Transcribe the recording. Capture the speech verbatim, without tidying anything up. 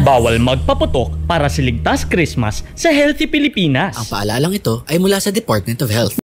Bawal magpaputok para sa ligtas Christmas sa Healthy Pilipinas. Ang paalalang ito ay mula sa Department of Health.